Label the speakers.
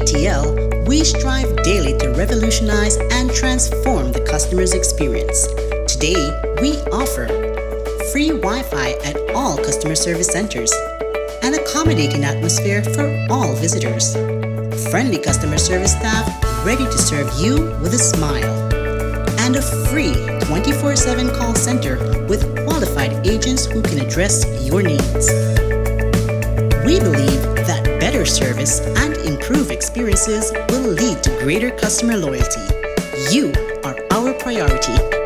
Speaker 1: BTL, we strive daily to revolutionize and transform the customer's experience. Today, we offer free Wi-Fi at all customer service centers, an accommodating atmosphere for all visitors, friendly customer service staff ready to serve you with a smile, and a free 24/7 call center with qualified agents who can address your needs. We believe that better service and improved experiences will lead to greater customer loyalty. You are our priority.